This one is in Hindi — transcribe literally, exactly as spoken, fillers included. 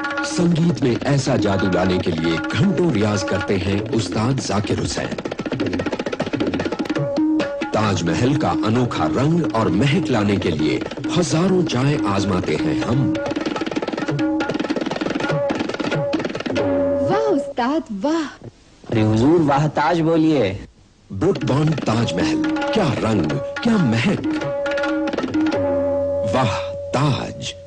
संगीत में ऐसा जादू लाने के लिए घंटों रियाज करते हैं उस्ताद जाकिर हुसैन। ताजमहल का अनोखा रंग और महक लाने के लिए हजारों चाय आजमाते हैं हम। वाह उस्ताद वाह। अरे हुजूर वाह ताज बोलिए। ब्रुक बॉन्ड ताजमहल, क्या रंग क्या महक, वाह ताज।